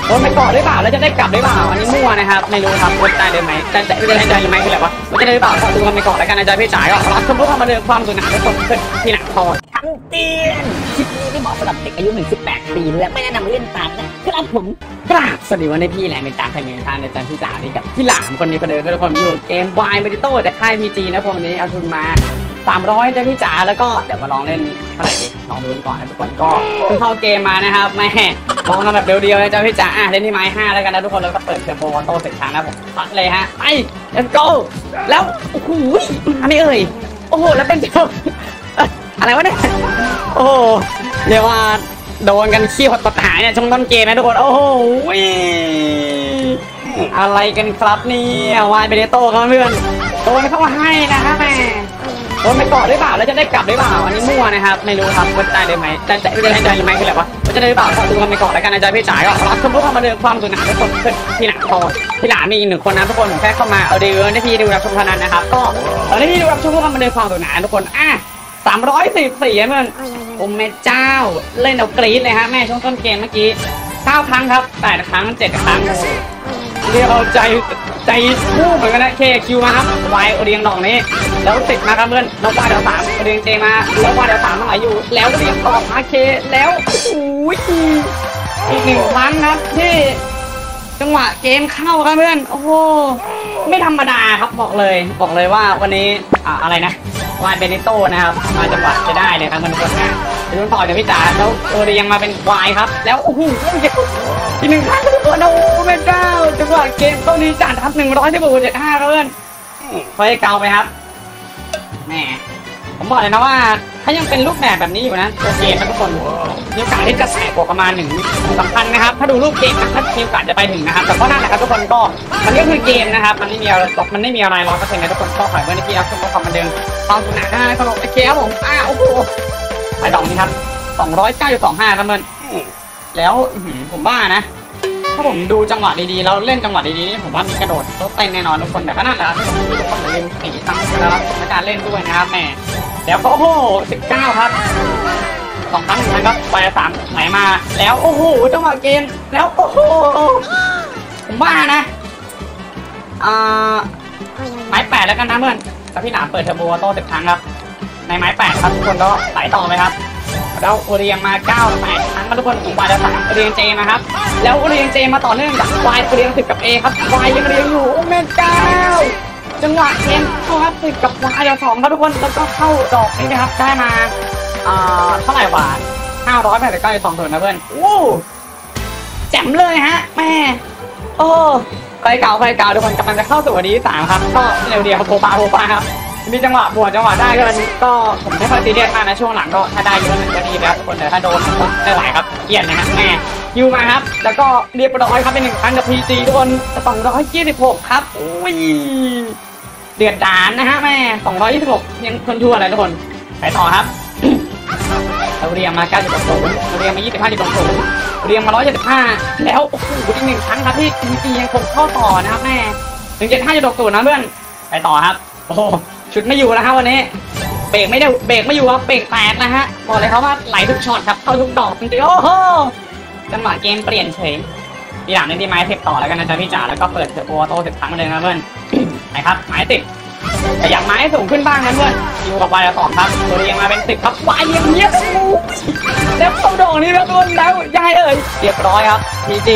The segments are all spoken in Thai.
โดนไปเกาะได้เปล่าแล้วจะได้กลับได้เปล่าอันนี้มั่วนะครับไม่รู้ครับว่าได้หรือไม่ได้หรือไม่คืออะไรวะมันจะได้หรือเปล่าก็ดูกันไปก่อนแล้วกันอาจารย์พี่จ๋าก็รับชมเพื่อความบันเทิงความสนุกทุกคนเพื่อนที่หนักพอคำเตือนคลิปนี้ไม่เหมาะสำหรับเด็กอายุ18 ปีและไม่แนะนำเล่นตามนะครับผมกราบสวัสดีวันนี้พี่แหลมเป็นตามใครมีทางอาจารย์พี่จ๋านี่กับพี่หลามคนนี้คนเดิมทุกคนอยู่เกมวายเมดิโต้แต่ค่ายพีจีนะพวกนี้เอาทุนมา300จะพี่จ๋าแล้วก็เดี๋ยวมาลองเล่นเท่าไหร่ดิลองดูก่อนนะทุกคนก็เพิ่งเข้าเกมมานะครับแม่ลองทำแบบเดียวๆนะจ๊ะพี่จ๋าเล่นที่ไม้5แล้วกันนะทุกคนแล้วก็เปิดเทอร์โบออโต้เสร็จทางนะผมตัดเลยฮะไป let's go แล้วโอ้โหมาไม่เอ่ยโอ้โหแล้วเป็นอะไรวะเนี่ยโอ้โหเรียกว่าโดนกันขี้หดตดหายเนี่ยช่วงต้นเกมนะทุกคนโอ้โหอะไรกันครับนี่วายเบเนโต้ครับเพื่อนโดนเข้ามาให้นะครับแม่โดนไปเกาะได้เปล่าแล้วจะได้กลับได้เปล่าอันนี้มั่วนะครับไม่รู้ครับว่าได้หรือไม่ได้หรือไม่คืออะไรวะว่าจะได้หรือเปล่าก็ดูกันไปก่อนแล้วกันอาจารย์พี่จ๋าก็รับชมเพื่อความบันเทิงความสนุกทุกคนเพื่อนที่หนักพอพี่หลานมีอีก1 คนนะทุกคนผมแค่เข้ามาเอาดีให้พี่ดูรับชมเท่านั้นนะครับก็ตอนนี้พี่ดูรับชมเพื่อความบันเทิงความสนุกทุกคน344เพื่อนโอ้แม่เจ้าเล่นเอากรี๊ดเลยฮะแม่ช่วงต้นเกมเมื่อกี้9 ครั้งครับ8 ครั้ง7 ครั้งเรียกเอาใจคู่เหมือนกันนะเคคิวมาครับวายเรียงดอกนี้แล้วติดมาครับเพื่อนแล้ววายเดี๋ยว3เรียงเจมาแล้ววายเดี๋ยว3ทั้งหลายอยู่แล้วเรียงต่อมาเคแล้วโอ้ยอีก1 ครั้งครับที่จังหวะเกมเข้าครับเพื่อนโอ้โหไม่ธรรมดาครับบอกเลยว่าวันนี้อะไรนะวายเบเนโต้นะครับมาจังหวะจะได้เลยครับมันคนนะไปดูต่อจากพี่จ๋าแล้วตัวเรียงมาเป็นวายครับแล้วโอ้โหอีก1 ครั้งทุกคนโอ้แม่เจ้าจังหวะเกมต้นนี้จัดครับ100.75ครับเพื่อนค่อยเกาไปครับแหมผมบอกเลยนะว่าถ้ายังเป็นรูปแบบนี้อยู่นะตัวเกมทุกคนมีโอกาสที่จะแสกกว่าประมาณ1 สำคัญนะครับถ้าดูรูปเกมถ้ามีโอกาสจะไปถึงนะครับแต่ก็นั่นแหละครับทุกคนก็มันก็คือเกมนะครับมันไม่มีอะไร100%นะทุกคนก็ขอให้เพื่อนที่รับชมความบันเทิงความสนุกสนุกโอเคครับผมโอ้โหไปดอกนี้ครับ209.25ครับเพื่อนแล้วผมว่านะถ้าผมดูจังหวะดีๆแล้วเล่นจังหวะดีๆนี่ผมว่ามีกระโดดเต้นแน่นอนทุกคนแต่ก็นั่นแหละทุกคนอย่าลืมตีตั้งแล้วในการเล่นด้วยนะครับแม่เดี๋ยวก็โอ้โห19ครับ2 ครั้งนะครับไป3ไหลมาแล้วโอ้โหจังหวะเกมแล้วโอ้โหผมว่านะไม้8แล้วกันนะเพื่อนกับพี่หนามเปิดเทอร์โบออโต้10 ครั้งครับในไม้8ครับทุกคนก็ไหลต่อไปครับแล้วเรียงมา9 8 ครั้งทุกคนวายแล้ว3เรียงเจมาครับแล้วเรียงเจมาต่อเนื่องจากวายเรียง10กับ A ครับวายยังเรียงอยู่โอ้แม่เจ้าจังหวะเกมเข้าครับ10กับวายแล้ว2ครับทุกคนแล้วก็เข้าดอกนี้นะครับได้มาเท่าไหร่วะ589.2 นะเพื่อนโอ้แจ่มเลยฮะแม่โอ้ไฟเก่าทุกคนกำลังจะเข้าสู่วันที่3ครับก็เร็วเดียวโผล่ปลาครับมีจังหวะบวกจังหวะได้ก็ผมไม่ค่อยซีเรียสมากนะช่วงหลังก็ถ้าได้เยอะมันก็ดีแล้วทุกคนแต่ถ้าโดนก็ได้หลายครับเกลียดนะแม่คิวมาครับแล้วก็เรียบร้อยครับเป็น1 ครั้งกับ PG ทุกคน226ครับโอ้ยเดือดดานนะฮะแม่226ยังคนชั่วอะไรทุกคนไปต่อครับเราเรียงมา9.60เราเรียงมา25.60เรียงมา175แล้วโอ้โหอีก1 ครั้งครับที่ PG ยังคงเข้าต่อนะครับแม่175.60นะเพื่อนไปต่อครับโอ้ชุดไม่อยู่แล้วครับวันนี้เบรกไม่อยู่ครับเบรกแตกนะฮะบอกเลยครับว่าไหลทุกช็อตครับเข้าทุกดอกจริงๆโอ้โหจังหวะเกมเปลี่ยนเฉยทีหลังในที่ไม้10ต่อแล้วกันนะจ๊ะพี่จ๋าแล้วก็เปิดเทอร์โบออโต้10 ครั้งเลยนะเพื่อนไหนครับไม้10ขยับไม้สูงขึ้นบ้างนะเพื่อนอยู่กับวายละ2ครับตัวเรียงมาเป็น10ครับวายเงียบแล้วเข้าดอกนี้แล้วทุนแล้วยายเรียบร้อยครับPG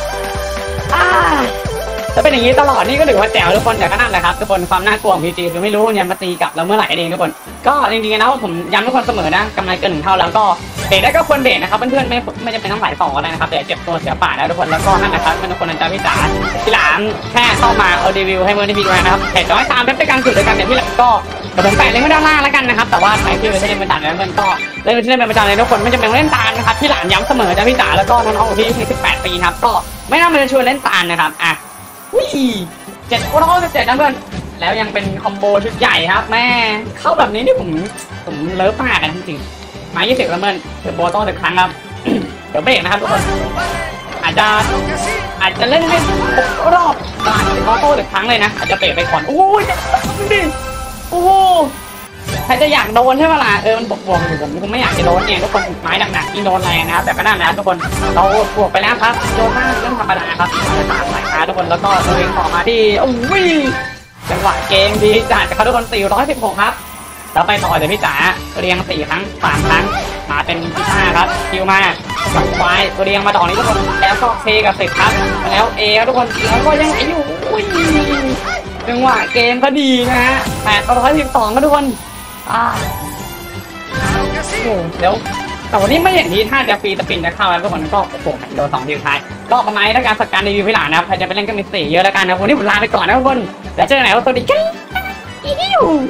จะเป็นอย่างนี้ตลอดนี่ก็ถือว่าแจ๋วทุกคนแต่ก็นั่นแหละครับทุกคนความน่ากลัวของพีจีคือไม่รู้ยันมาตีกลับแล้วเมื่อไหร่เองทุกคนก็จริงๆนะผมย้ำทุกคนเสมอนะกำไรเกิน1 เท่าแล้วก็เบรกได้ก็ควรเบรกนะครับเพื่อนๆไม่จำเป็นต้องไหลต่ออะไรนะครับแต่เจ็บตัวเสียป่าแล้วทุกคนแล้วก็นั่นแหละครับทุกคนอาจารย์พี่จ๋าพี่หลานแค่เข้ามาเอารีวิวให้เพื่อนที่พี่ด้วยนะครับแต่น้อยตามด้วยกันสุดด้วยกันเนี่ยพี่หลานก็ผมแปะเลยไม่ด้านล่างแล้วกันนะครับแต่ว่าใครที่ไม่ได้เป็นประจำแล้วเพื่อนก็เล่นที่เล่นเป็นประจำเลยทุกคนไม่จำเป็นเล่นตาลนะครับพี่หลานย้ำเสมออาจารย์พี่จ๋าแล้วก็น้องๆที่18 ปีครับก็ไม่น่ามาชวนเล่นตาลนะครับ717นะเพื่อนแล้วยังเป็นคอมโบชุดใหญ่ครับแม่เข้าแบบนี้นี่ผมเลิฟมากกันจริงๆมา20แล้วเพื่อนเทอร์โบต้อง10 ครั้งครับเดี๋ยวเบรกนะครับทุกคนอาจจะเล่นให้6 รอบออโต้10 ครั้งเลยนะอาจจะเบรกไปก่อนโอ้ยดิโอ้โหรจะอยากโดนใช่ไหมล่ะมันบวกอยู่ผมไม่อยากจะโดนเนี่ยทุกคนไม้หนักๆยิ่งโดนแรงนะครับแต่ก็น่านะทุกคนเราบวกไปแล้วครับโดนมากเรื่องธรรมดาครับตามสายขาทุกคนแล้วก็ตัวเองต่อมาที่โอ้ยจังหวะเกมดีจัดครับทุกคน416ครับแล้วไปต่อเดี๋ยวพี่จ๋าเรียง4ครั้ง3ครั้งมาเป็น15ครับคิวมากับควายเรียงมาต่อนี้ทุกคนแล้วก็เคกับ10ครับแล้วเอครับทุกคนแล้วก็ยังอยู่จังหวะเกมก็ดีนะฮะ812ครับทุกคนเดี๋ยวแต่วันนี้ไม่อย่างนี้ถ้าจะฟรีสปินจะเข้าแล้วทุกคนก็โผล่โดน2ทีมท้ายก็ประมาณนี้แล้วการสการรีวิวพี่หลานนะครับใครจะไปเล่นก็มี4เยอะแล้วกันนะวันนี้ผมลาไปก่อนนะทุกคนเดี๋ยวเจอกันไหนวันสวัสดีครับ